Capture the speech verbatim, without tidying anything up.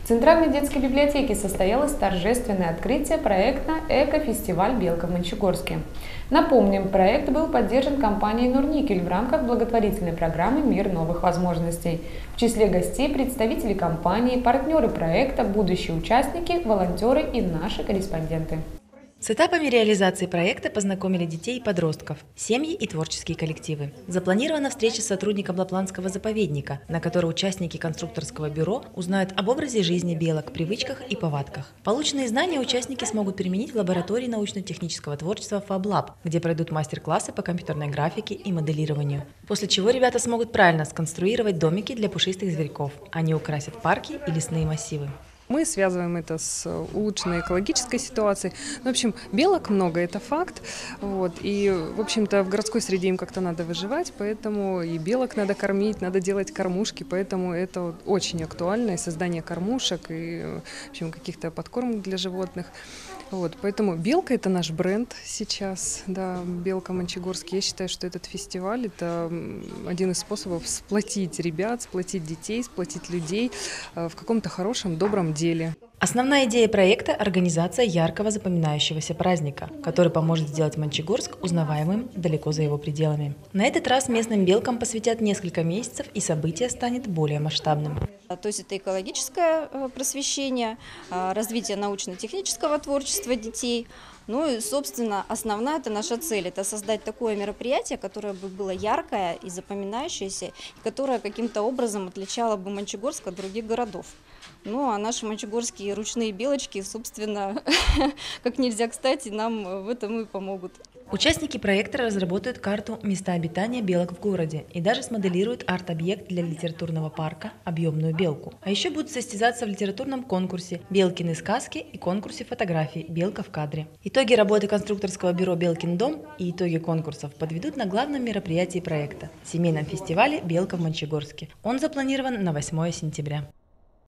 В Центральной детской библиотеке состоялось торжественное открытие проекта «Эко-фестиваль Белка в Мончегорске». Напомним, проект был поддержан компанией «Норникель» в рамках благотворительной программы «Мир новых возможностей». В числе гостей представители компании, партнеры проекта, будущие участники, волонтеры и наши корреспонденты. С этапами реализации проекта познакомили детей и подростков, семьи и творческие коллективы. Запланирована встреча с сотрудником Лапландского заповедника, на которой участники конструкторского бюро узнают об образе жизни белок, привычках и повадках. Полученные знания участники смогут применить в лаборатории научно-технического творчества FabLab, где пройдут мастер-классы по компьютерной графике и моделированию. После чего ребята смогут правильно сконструировать домики для пушистых зверьков. Они украсят парки и лесные массивы. Мы связываем это с улучшенной экологической ситуацией. В общем, белок много, это факт. Вот. И, в общем-то, в городской среде им как-то надо выживать, поэтому и белок надо кормить, надо делать кормушки, поэтому это очень актуально, и создание кормушек, и, в общем, каких-то подкормок для животных. Вот. Поэтому белка – это наш бренд сейчас, да, Белка Мончегорский. Я считаю, что этот фестиваль – это один из способов сплотить ребят, сплотить детей, сплотить людей в каком-то хорошем, добром деле. Основная идея проекта – организация яркого запоминающегося праздника, который поможет сделать Мончегорск узнаваемым далеко за его пределами. На этот раз местным белкам посвятят несколько месяцев, и событие станет более масштабным. То есть это экологическое просвещение, развитие научно-технического творчества детей. Ну и, собственно, основная это наша цель – это создать такое мероприятие, которое бы было яркое и запоминающееся, и которое каким-то образом отличало бы Мончегорск от других городов. Ну а наши мончегорские ручные белочки, собственно, как нельзя кстати, нам в этом и помогут. Участники проекта разработают карту места обитания белок в городе и даже смоделируют арт-объект для литературного парка «Объемную белку». А еще будут состязаться в литературном конкурсе «Белкины сказки» и конкурсе фотографий «Белка в кадре». Итоги работы конструкторского бюро «Белкин дом» и итоги конкурсов подведут на главном мероприятии проекта – семейном фестивале «Белка в Мончегорске». Он запланирован на восьмое сентября.